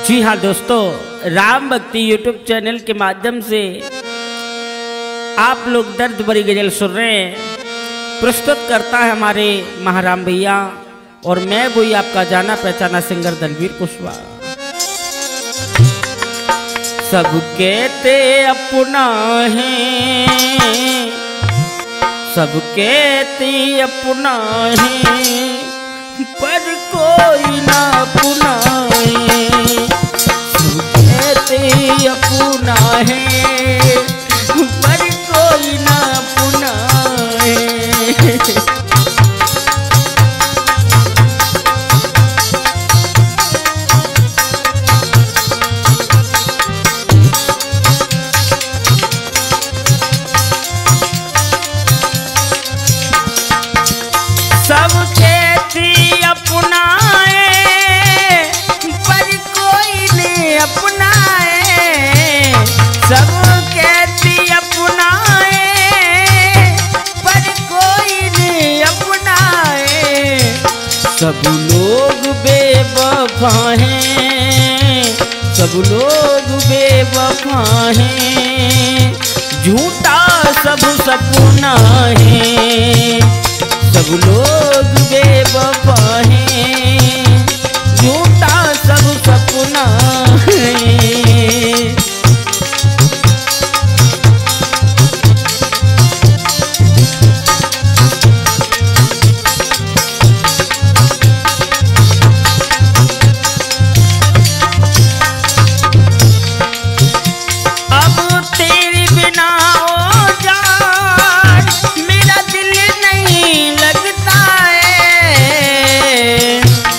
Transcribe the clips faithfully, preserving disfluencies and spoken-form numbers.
जी हाँ दोस्तों, राम भक्ति यूट्यूब चैनल के माध्यम से आप लोग दर्द भरी गजल सुन रहे हैं। प्रस्तुत करता है हमारे महाराम भैया और मैं वही आपका जाना पहचाना सिंगर दलवीर कुशवाहा। सब कहते अपना है, सब कहते अपना है, पर कोई ना अपना है। सब कहते अपना है, पर कोई ना अपना है। सब कहती अपना है, पर कोई नहीं अपना है। सब कहती अपना है, पर कोई नहीं अपना है। सब लोग बेवफा हैं, सब लोग बेवफा हैं, झूठा सब सपना है। सब लोग बेवफा हैं, झूठा सब सपना है। अब तेरे बिना ओ जान मेरा दिल नहीं लगता है।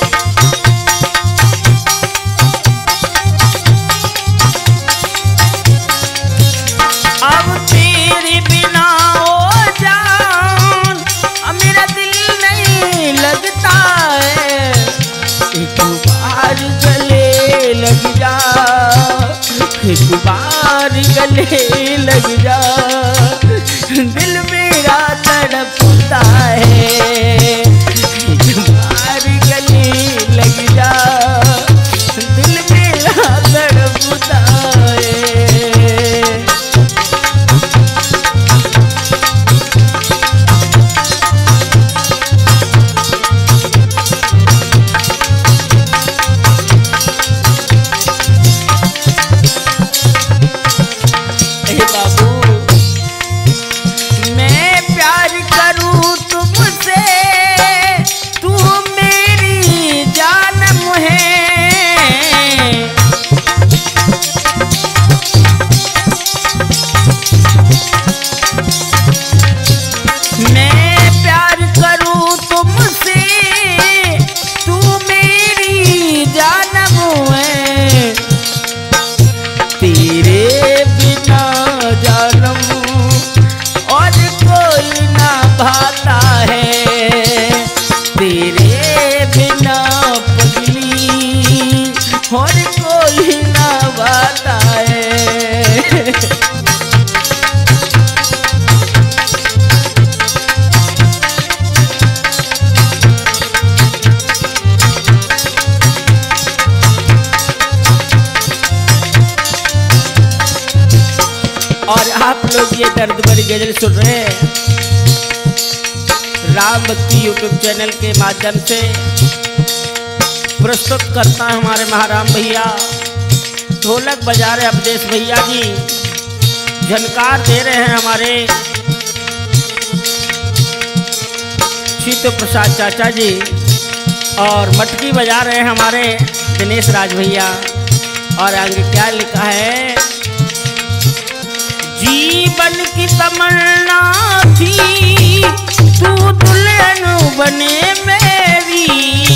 अब तेरे बिना ओ जान मेरा दिल नहीं लगता है। एक बार गले लग जा, एक बार गले लग जा, दिल मेरा तड़पता है। एक बार गले लग जा, दिल मेरा तड़पता है। ए बाबू, मैं प्यार करूं तुमसे, तू मेरी जानम है। मैं प्यार करूं तुमसे, तू मेरी जानम है। तेरे बिना जानम और कोई ना भाता है। तेरे बिना पगली और कोई ना भाता है। और आप लोग ये दर्द भरी गजल सुन रहे हैं राम भक्ति यूट्यूब चैनल के माध्यम से। प्रस्तुत करता है हमारे महाराम भैया, ढोलक बजा रहे अवधेश भैया जी, झनकार दे रहे हैं हमारे शीतु प्रसाद चाचा जी, और मटकी बजा रहे हैं हमारे दिनेश राज भैया। और आगे क्या लिखा है? जीवन की तमन्ना थी तू दुल्हन बने मेरी।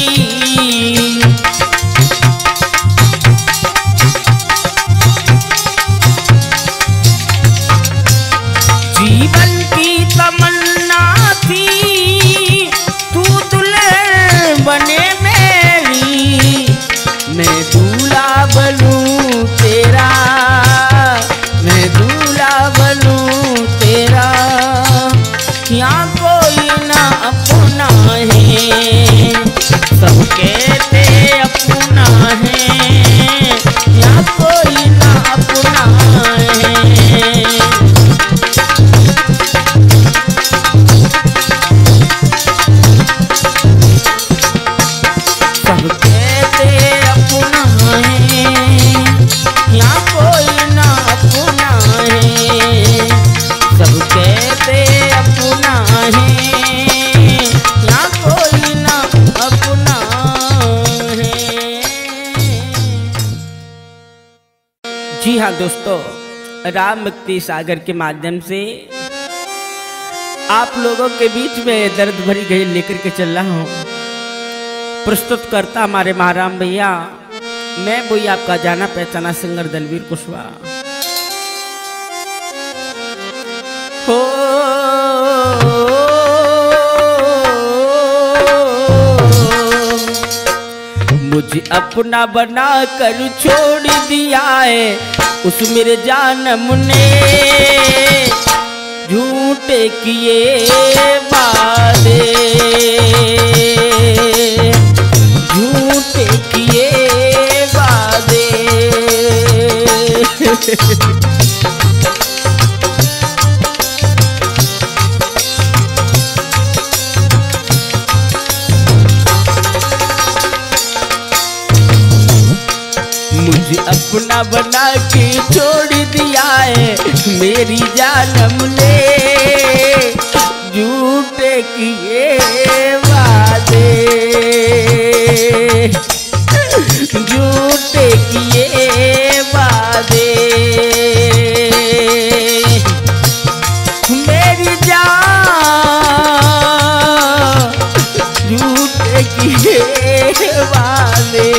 जीवन की तमन्ना थी तू दुल्हन बने मेरी। मैं दूल्हा बनूं तेरा, मैं दूल्हा बनूं तेरा, यहाँ कोई ना अपना है। सब कहते अपना है, जी हाँ दोस्तों, राम भक्ति सागर के माध्यम से आप लोगों के बीच में दर्द भरी गज़ल लेकर के चल रहा हूँ। प्रस्तुत करता हमारे महाराम भैया, मैं वही आपका जाना पहचाना सिंगर दलवीर कुशवाहा। हो मुझे अपना बना कर छोड़ दिया है उस मेरे जानम ने, झूठे किए वादे, झूठे किए वादे। मुझे अपना बना के छोड़ दिया है मेरी जानम ने, झूठे किए वादे, झूठे किए वादे। मेरी जान झूठे किए वादे।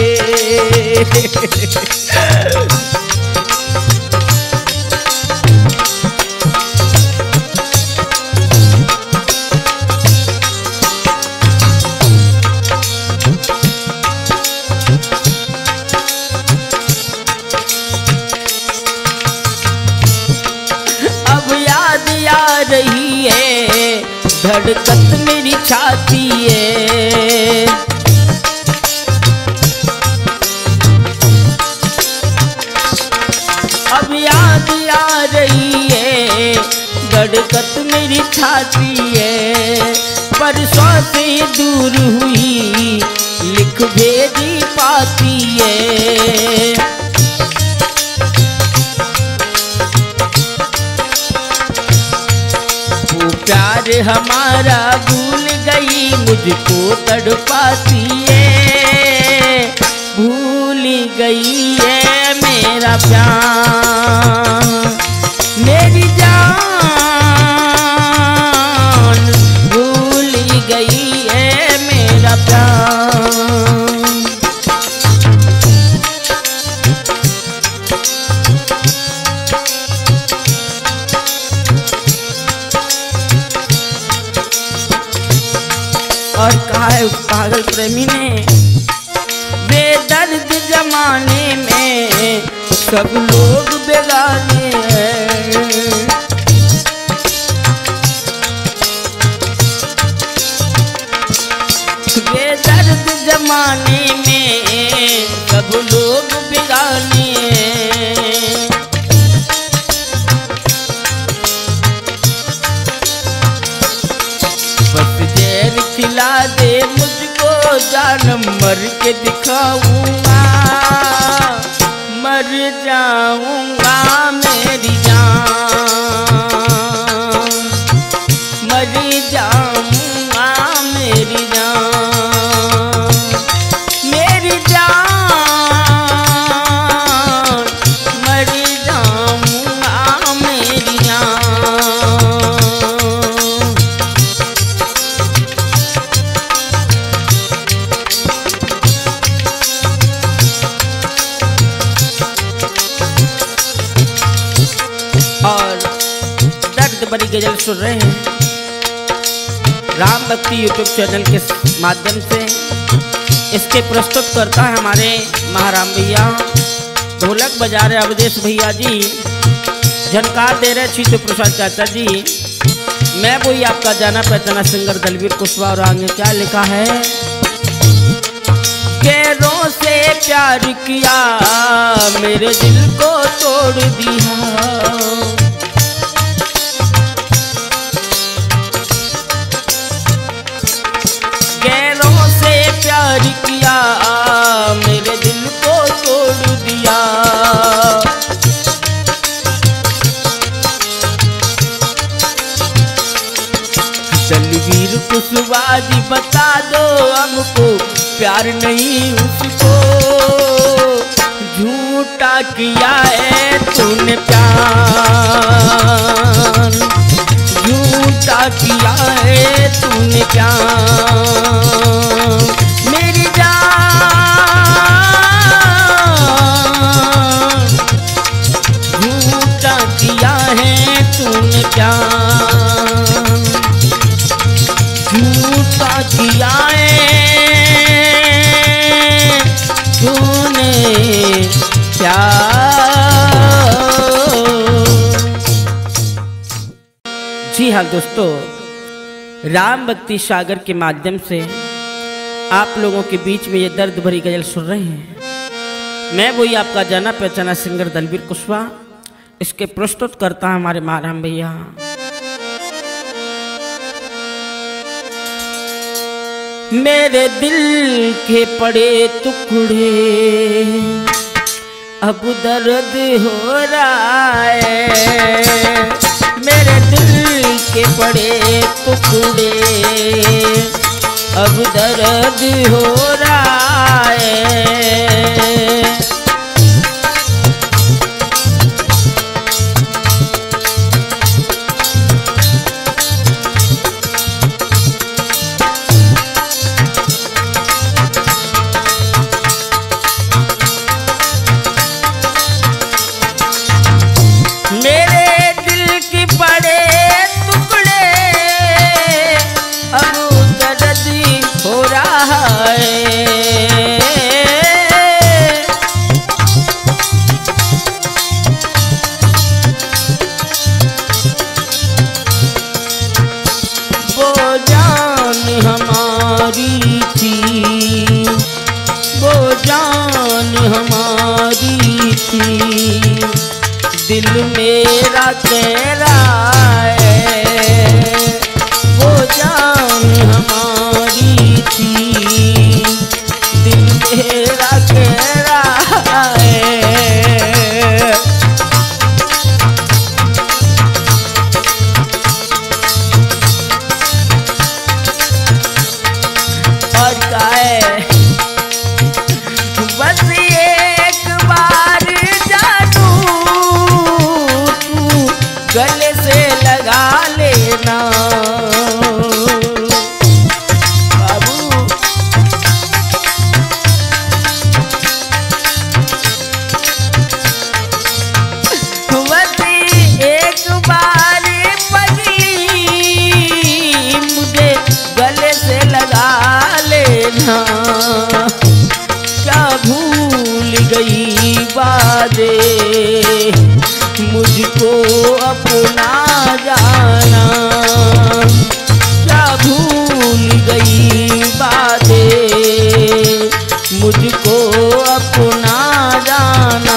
अब याद आ रही है धड़कत मेरी छाती है, अब याद आ रही है धड़कत मेरी छाती है। परसों से दूर हुई लिख भेजी पाती है। वो प्यार हमारा भूल गई मुझको तड़पाती है, भूल गई है मेरा प्यार। मेरी जान भूल गई है मेरा प्यार। और कहा है उस पागल प्रेमी ने, बेदर्द जमाने में सब लोग बेगाने हैं, बेदर्द जमाने में सब लोग बेगाने हैं। बस जहर खिला दे मुझको जानम मर के दिखाऊंगा, मर जाऊंगा मेरी जान, मर जाऊंगा मेरी जान, मेरी जान, मर जाऊंगा मेरी जान। और दर्द भरी गजल सुन रहे हैं राम भक्ति यूट्यूब चैनल के माध्यम से। इसके प्रस्तुत करता है हमारे महाराम भैया, ढोलक बजा रहे अवधेश भैया जी, झनकार दे रहे चीतू प्रसाद चाचा जी। मैं वही आपका जाना पहचाना सिंगर दलवीर कुशवाहा। और आगे क्या लिखा है, गैरों से प्यार किया मेरे दिल को तोड़ दिया, गैरों से प्यार किया मेरे दिल को तोड़ दिया। दलवीर कुशवाहा जी बता दो हमको प्यार नहीं उसको, झूठा किया है तूने प्यार, झूठा किया है तूने प्यार। मेरी जान झूठा किया है तूने प्यार, झूठा किया है तूने जी हाँ दोस्तों, राम भक्ति सागर के माध्यम से आप लोगों के बीच में ये दर्द भरी गजल सुन रहे हैं। मैं वही आपका जाना पहचाना सिंगर दलबीर कुशवाहा, इसके प्रस्तुत करता हमारे महाराम भैया। मेरे दिल के पड़े टुकड़े अब दर्द हो रहा है, मेरे दिल के पड़े टुकड़े अब दर्द हो रहा है। दिल मेरा तेरा है, वो जान हमारी थी, दिल मेरा तेरा है। और क्या है, बस एक बार जानू गले से लगा लेना बाबू, बस एक बार पगली मुझे गले से लगा लेना। क्या भूल गई बातें मुझको अपना जाना, क्या भूल गई बातें मुझको अपना जाना।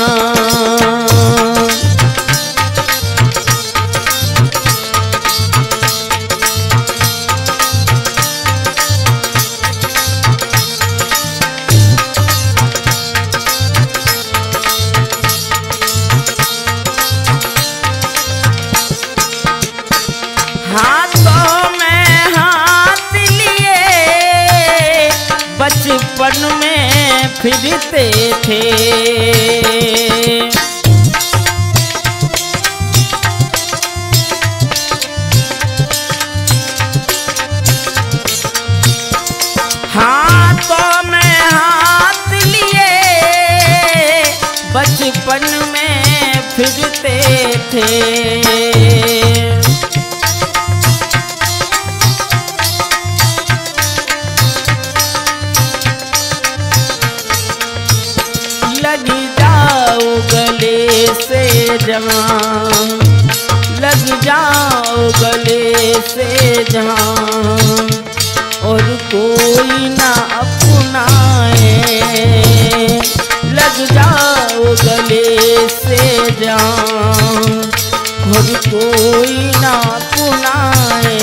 हाथों में हाथ लिए बचपन में फिरते थे, हाथों में हाथ लिए बचपन में फिरते थे। लग जाओ गले से जहाँ, लग जाओ गले से जहाँ, और कोई ना अपनाए। लग जाओ गले से जहाँ, और कोई ना अपनाए।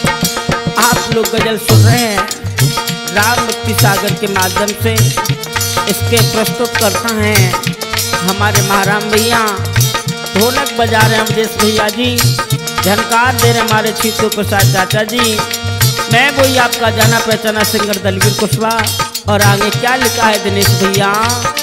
लोग गजल सुन रहे हैं राम भक्ति सागर के माध्यम से। इसके प्रस्तुत करता है हमारे महाराम भैया, ढोलक बजा रहे अवधेश भैया जी, झनकार दे रहे हमारे छीतू प्रसाद चाचा जी। मैं वही आपका जाना पहचाना सिंगर दलवीर कुशवाहा। और आगे क्या लिखा है दिनेश भैया,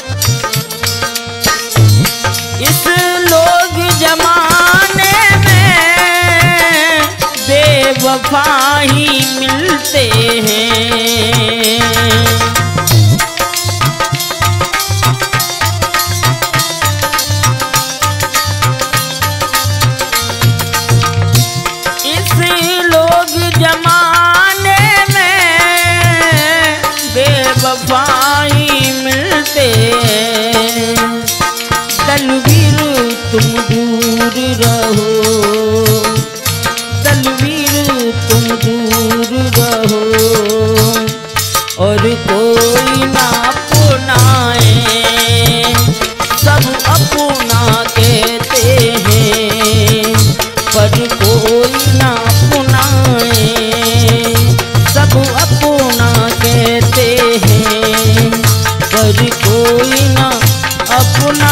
इस लोग जमाने में बेवफा ही मिलते हैं, इस लोग जमाने में बेवफा ही मिलते हैं। दलवीर तुम दूर रहो, दलवीर तुम दूर रहो, और कोई ना अपनाए, सब अपना कहते हैं, पर कोई ना अपनाए, सब अपना कहते हैं, पर कोई ना अपना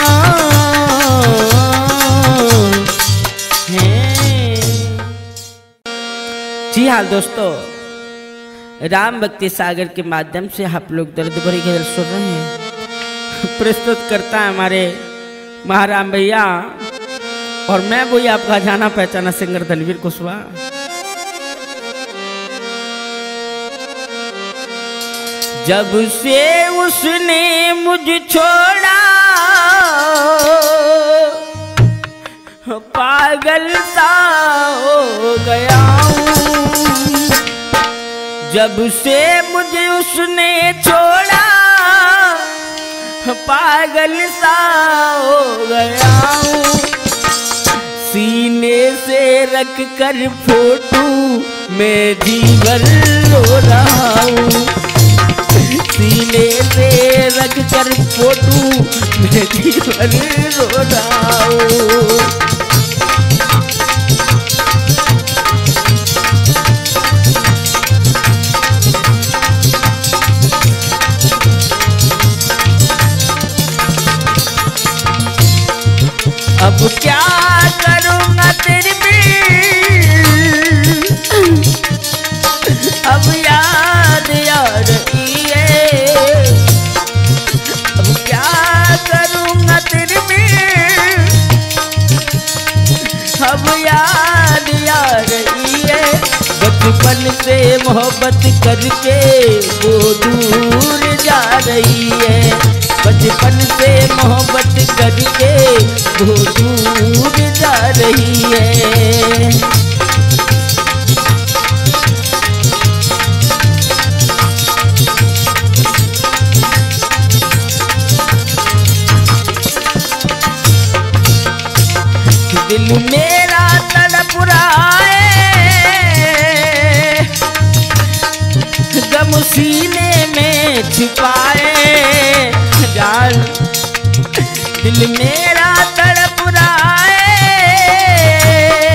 है। जी हाँ दोस्तों, राम भक्ति सागर के माध्यम से आप लोग दर्द भरी गजल सुन रहे हैं। प्रस्तुत करता है हमारे महाराम भैया, और मैं वही आपका जाना पहचाना सिंगर दलवीर कुशवाहा। जब से उसने मुझे छोड़ा पागल सा हो गया हूँ, जब से मुझे उसने छोड़ा पागल सा हो गया हूँ। सीने से रख कर फोटो मैं जीवन रो रहा हूँ, सीने से रख कर फोटो मैं जीवन रो रहा हूँ। अब क्या करूँगा तेरी भी, अब याद याद अब क्या करूँगा तेरी भी, अब याद याद बचपन से मोहब्बत करके वो दूर जा रही है, बचपन से मोहब्बत करके वो दूर जा रही है। दिल मेरा तड़प रहा है, गम सीने में छिपाए जान, दिल मेरा तड़प रहा है,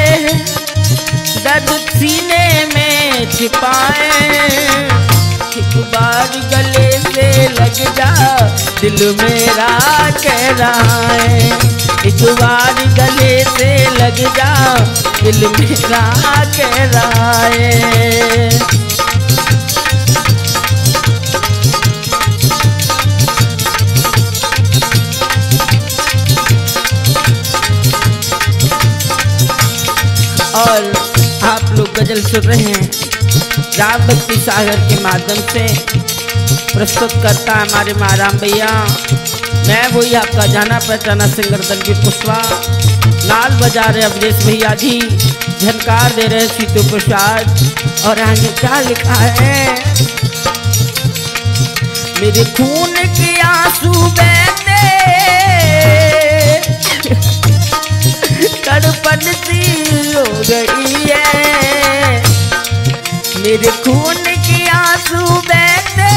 दर्द सीने में छिपाए। एक बार गले से लग जा, दिल मेरा कह रहा है, एक बार गले से लग जा, दिल मेरा कह रहा है। और आप लोग गजल सुन रहे हैं राम भक्ति सागर के माध्यम से। प्रस्तुत करता है हमारे महाराम भैया, मैं वही आपका जाना पहचाना सिंगर दलवीर कुशवाहा। नाल बजा रहे अवधेश भैया जी, झनकार दे रहे छीतू प्रसाद। और आगे क्या लिखा है, मेरे खून के आंसू बहते तड़पन सी हो गई है, मेरे खून के आंसू बहते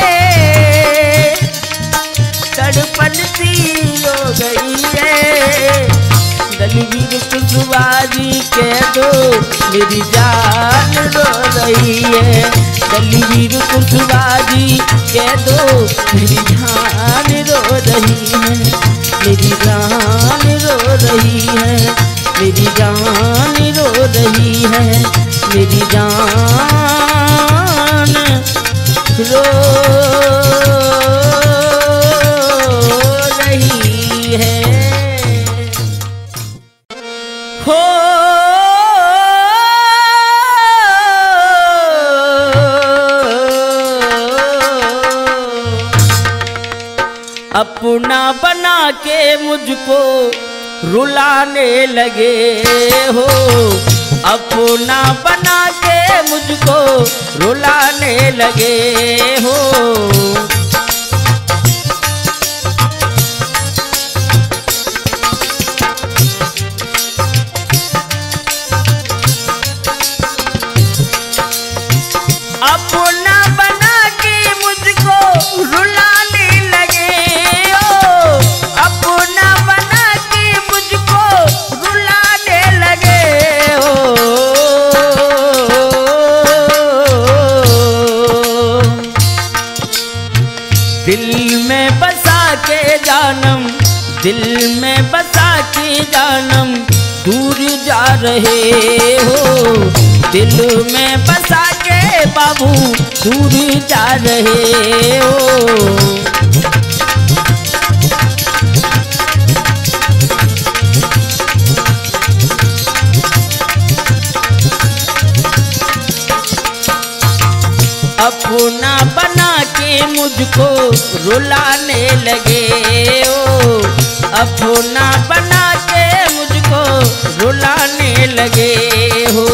तड़पन सी हो गई है। दलवीर कुशवाहा जी कह दो मेरी जान रो रही है। दलवीर कुशवाहा जी कह दो मेरी जान रो रही है, मेरी जान रो रही है, मेरी जान रो रही है, मेरी जान रो रही है। हो अपना बना के मुझको रुलाने लगे हो, अपना बना के मुझको रुलाने लगे हो। अपना बना के मुझको रुलाने लगे हो, अपना बना के मुझको रुलाने लगे हो। दिल में बसा के जानम, दिल में बसा के जानम दूर जा रहे हो, दिल में बसा के बाबू दूर जा रहे हो। अपना बना के मुझको रुलाने लगे हो, अपना बना के मुझको रुलाने लगे हो।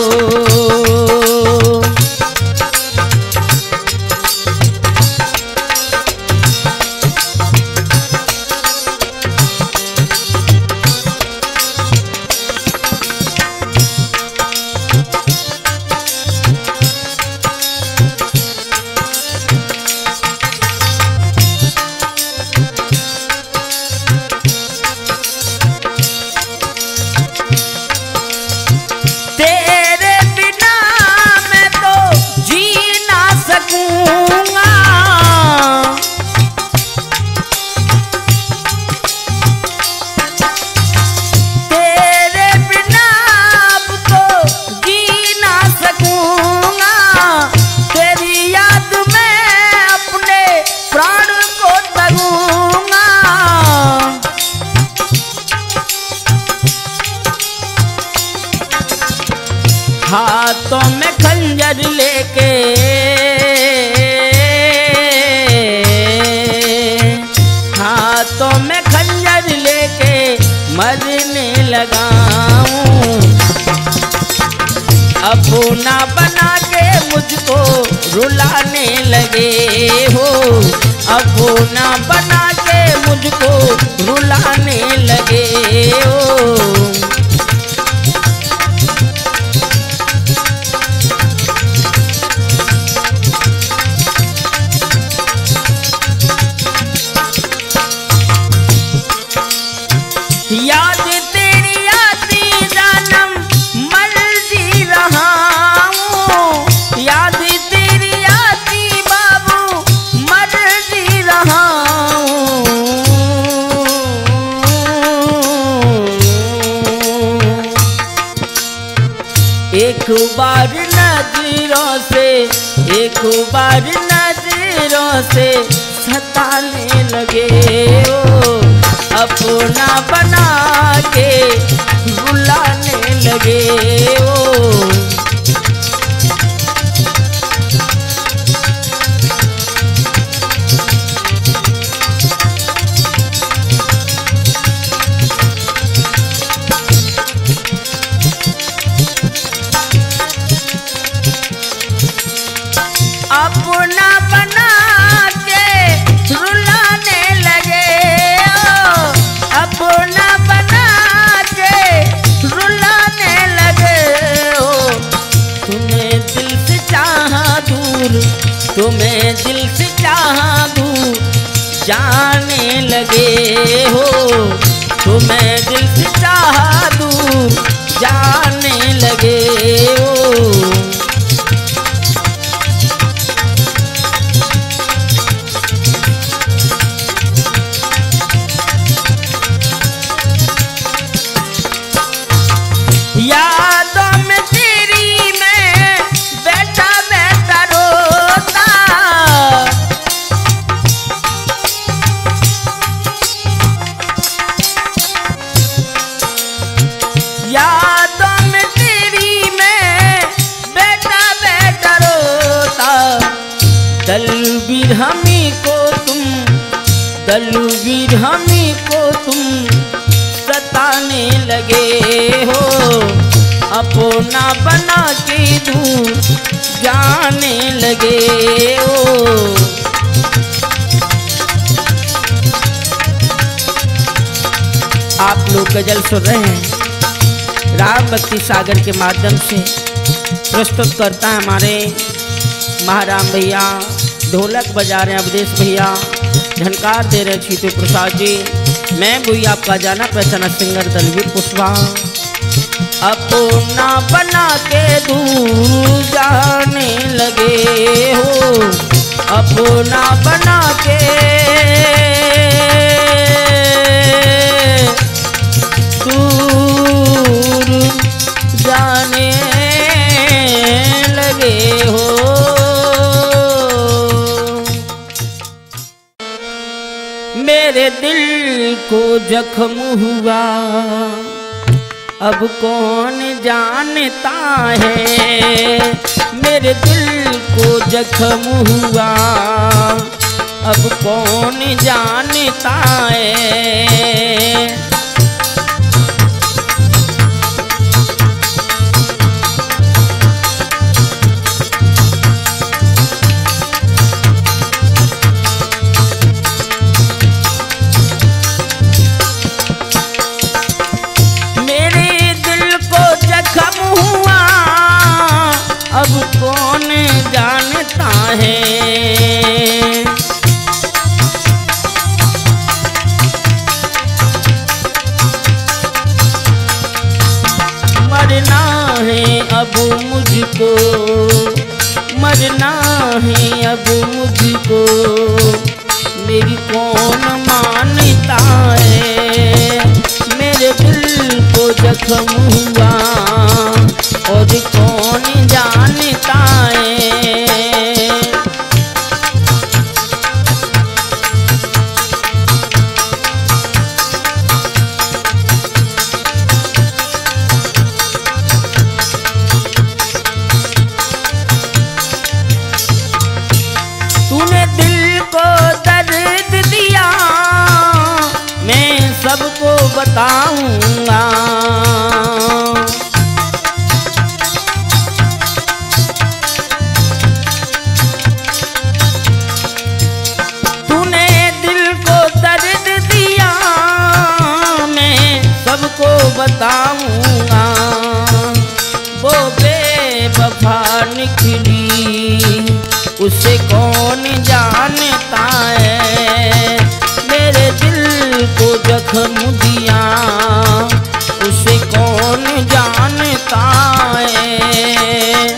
हाथों में खंजर लेके, हाथों में खंजर लेके मरने लगाऊं। अपना बना के मुझको रुलाने लगे हो, अपना बना के मुझको रुलाने लगे हो। याद तेरी आती जानम मर जी रहा हूँ, याद तेरी आती बाबू मर जी रहा हूँ। एक बार नजरों से, एक बार नजरों से सताने लगे हो, अपना बना के रुलाने लगे हो। अपना बना के रुलाने लगे हो, अपना बना के रुलाने लगे हो। तुम्हें दिल से चाहा दूर, तुम्हें दिल से चाहा दूर जाने लगे हो, तुम्हें दिल से चाहा दूर जाने दलवीर हमी को तुम सताने लगे हो, अपना बना के दूर जाने लगे हो। आप लोग गजल सुन रहे हैं राम भक्ति सागर के माध्यम से। प्रस्तुत करता है हमारे महाराम भैया, ढोलक बजा रहे हैं अवधेश भैया, झनकार दे रहे छीतू प्रसाद जी। मैं वही आपका जाना पहचाना सिंगर दलवीर पुष्पा। अपना बना के दूर जाने लगे हो, अपना बना के दूर जाने लगे हो। मेरे दिल को जख्म हुआ अब कौन जानता है, मेरे दिल को जख्म हुआ अब कौन जानता है। अब कौन जानता है, मरना है अब मुझको, मरना है अब मुझको, मेरी कौन मानता है। मेरे दिल को जख्म हुआ और कौन जानता है। तूने दिल को दर्द दिया मैं सबको बताऊंगा, सबको बताऊंगा। वो बेवफा निकली उसे कौन जानता है, मेरे दिल को जख्म दिया उसे कौन जानता है।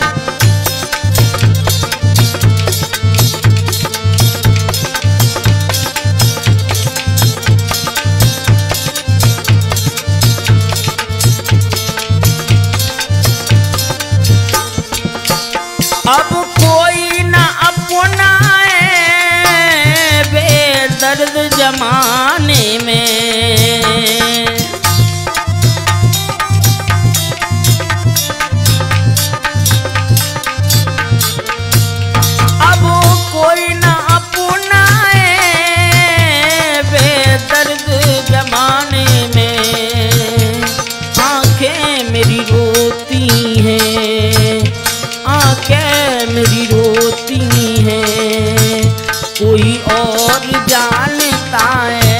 अब कोई ना अपना है बेदर्द जमाने में, अब कोई ना अपना है बेदर्द जमाने में। आंखें मेरी रोती हैं, आंखें मेरी रोती हैं, कोई और जानता है।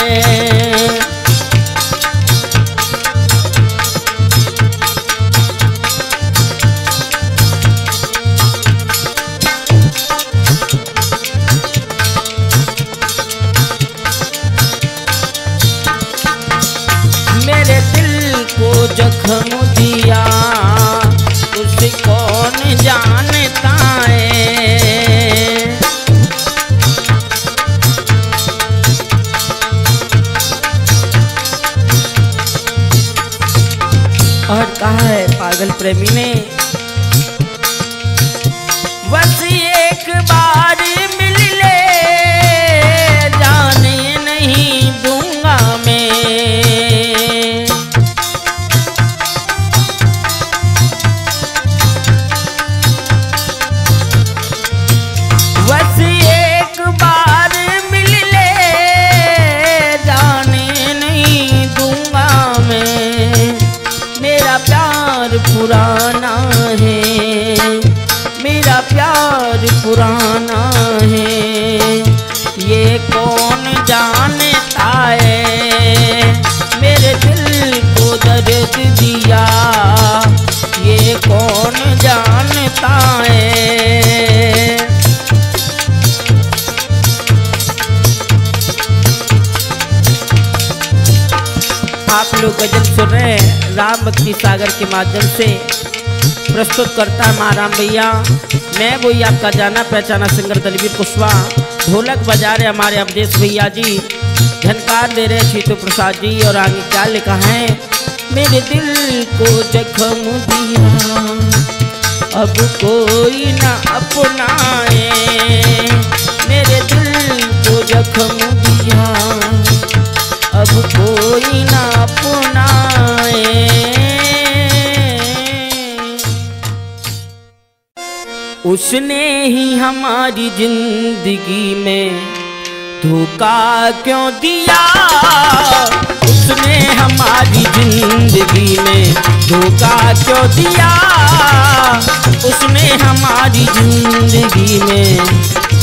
मेरे दिल को जख्म दिया उसे कौन जानता है। और कहा है पागल प्रेमी ने, बस एक बार मिल ले जाने नहीं दूंगा मैं, बस एक बार मिल ले कौन जानता है, मेरे दिल को दर्द दिया ये कौन जानता है। आप लोग गजल सुन रहे हैं राम भक्ति सागर के माध्यम से। प्रस्तुत करता है महाराम भैया। मैं वही आपका जाना पहचाना सिंगर दलवीर कुशवाहा। ढोलक बजा रहे हमारे अवधेश भैया जी। झनकार दे रहे छीतू प्रसाद जी। और आगे क्या लिखा है, मेरे दिल को जख्म दिया अब कोई ना अपनाए, मेरे दिल को जख्म दिया अब कोई ना अपनाए। उसने ही हमारी जिंदगी में धोखा क्यों दिया, उसने हमारी जिंदगी में धोखा क्यों दिया, उसने हमारी जिंदगी में।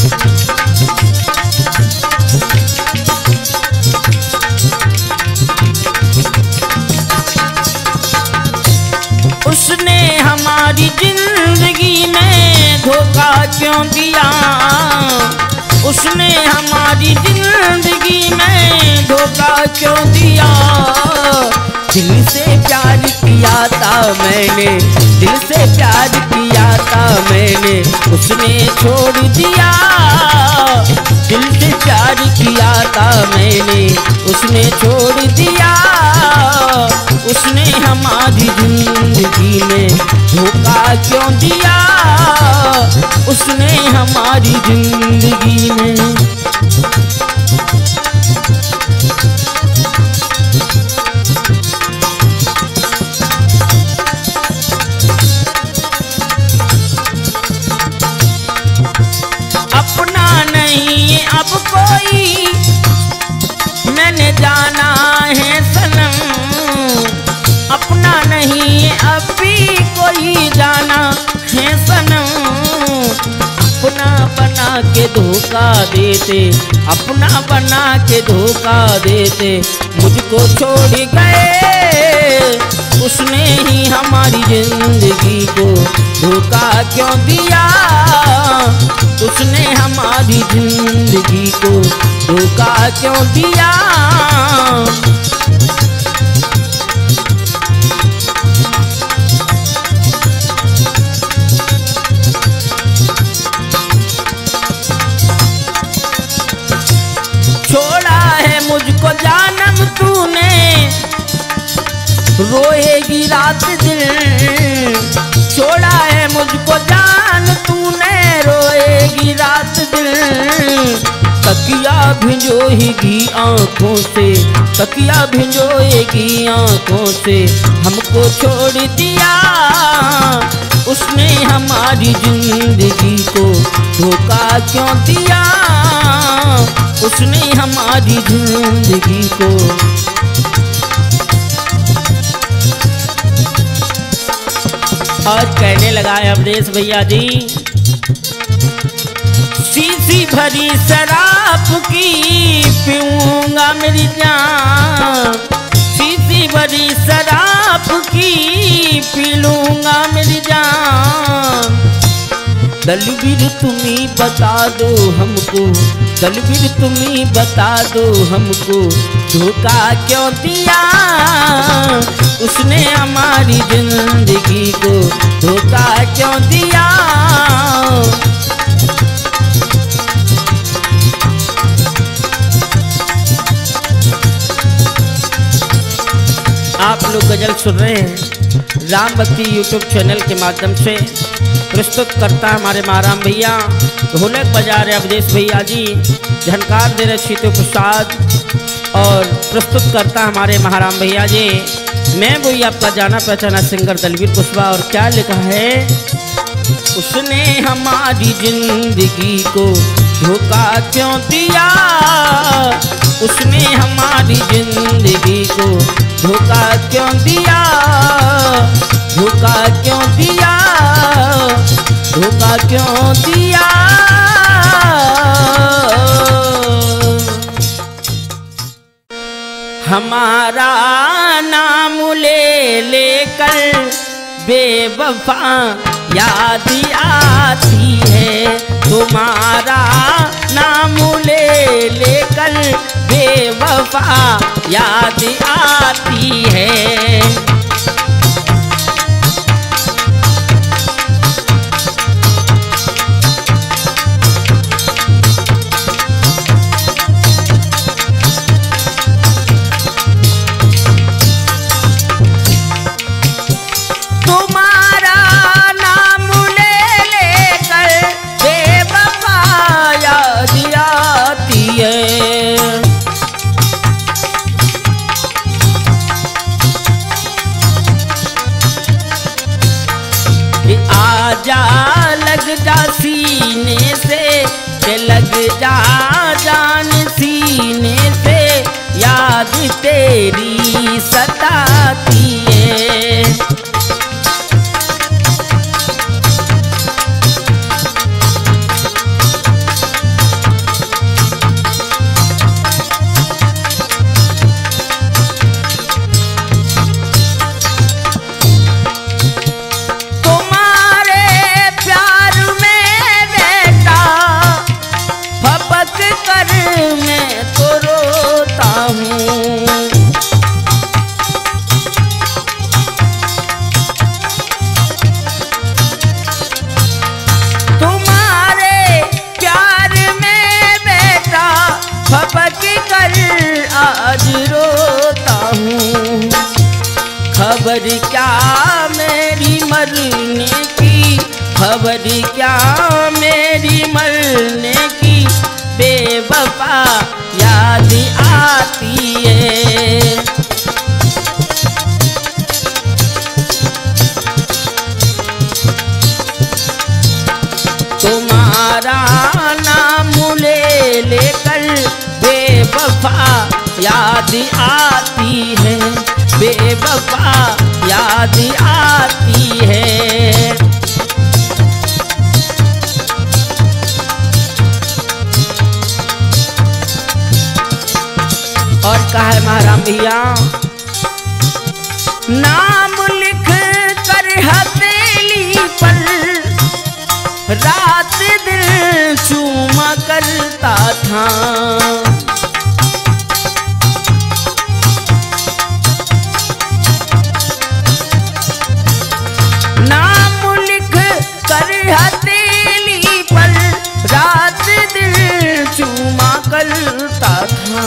उसने हमारी जिंदगी में धोखा क्यों दिया, उसने हमारी जिंदगी में धोखा क्यों दिया। दिल से प्यार किया था मैंने, दिल से प्यार किया था मैंने, उसने छोड़ दिया। दिल से प्यार किया था मैंने, उसने छोड़ दिया। उसने हमारी जिंदगी में धोखा क्यों दिया, उसने हमारी जिंदगी में। अपना नहीं अब कोई मैंने जाना है सनम, अपना नहीं अब भी कोई जाना है सनम। अपना बना के धोखा देते, अपना बना के धोखा देते, मुझको छोड़ गए। उसने ही हमारी जिंदगी को धोखा क्यों दिया, उसने हमारी जिंदगी को धोखा क्यों दिया। छोड़ा है मुझको जानम तूने, रोएगी रात दिन। छोड़ा है मुझको जान तूने, रोएगी रात दिन। तकिया भिंजोएगी आंखों से, तकिया भिंजोएगी आंखों से, हमको छोड़ दिया। उसने हमारी जिंदगी को धोखा क्यों दिया, उसने हमारी जिंदगी को। और कहने लगा है अवधेश भैया जी, शीशी भरी शराब की पीऊंगा मेरी जान, शीशी भरी शराब की पी लूंगा मेरी जान। दलवीर तुम्ही बता दो हमको, दलवीर तुम्ही बता दो हमको, धोखा क्यों दिया, उसने हमारी जिंदगी को धोखा क्यों दिया। आप लोग गजल सुन रहे हैं राम भक्ति यूट्यूब चैनल के माध्यम से। प्रस्तुत करता हमारे महाराम भैया, ढोलक बजा रहे अवधेश भैया जी, झनकार दे रहे छीतू प्रसाद। और प्रस्तुत करता हमारे महाराम भैया जी। मैं वही आपका जाना पहचाना सिंगर दलवीर कुशवाहा। और क्या लिखा है, उसने हमारी जिंदगी को धोखा क्यों दिया, उसने हमारी जिंदगी को धोखा क्यों दिया, धोखा क्यों दिया, धोखा क्यों दिया। हमारा नाम ले लेकर बेवफा याद आती है, तुम्हारा नाम ले लेकर बेवफा याद आती है। आजा लग जा सीने से, के लग जा जान सीने से, याद तेरी सताती है। आज रोता हूँ, खबर क्या मेरी मरने की, खबर क्या मेरी मरने की, बेवफा याद आती है। तुम्हारा नाम ले लेकर बेवफा याद आती है, बेवफा याद आती है। और कहा है महाराम भैया, नाम लिख कर हथेली पर रात दिन चूमा करता था, हथेली पर रात दिन चूमा करता था।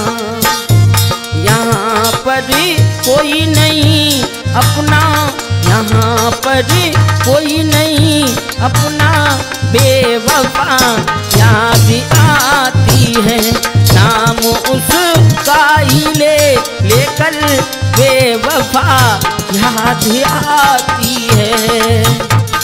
यहाँ पर कोई नहीं अपना, यहाँ पर कोई नहीं अपना, बेवफा याद आती है। नाम उसका ही ले लेकर बेवफा याद आती है।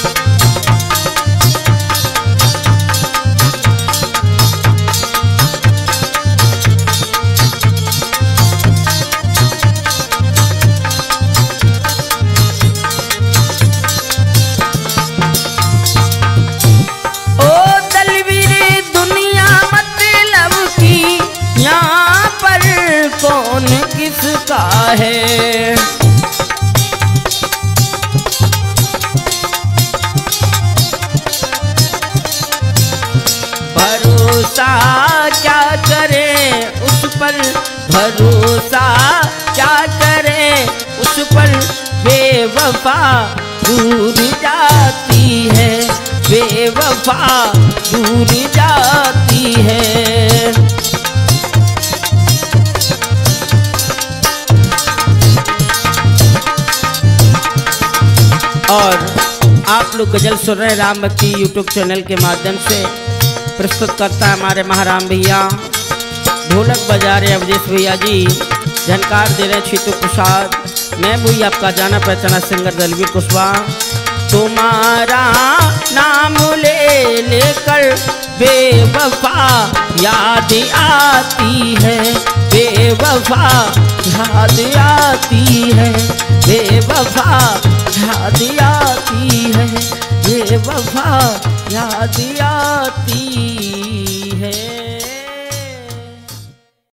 कौन किसका है, भरोसा क्या करें उस पर, भरोसा क्या करें उस पर, बेवफा दूर जाती है, बेवफा दूर जाती है। और आप लोग गजल सुन रहे राम भक्ति यूट्यूब चैनल के माध्यम से प्रस्तुत करता है हमारे महाराम भैया, ढोलक बजा रहे अवधेश भैया जी, झनकार दे रहे छीतू प्रसाद, मैं भैया आपका जाना पहचाना सिंगर दलवीर कुशवाहा। तुम्हारा नाम ले लेकर बेवफा याद आती है, बेवफा याद आती है, बेवफा याद आती है, बेवफा याद आती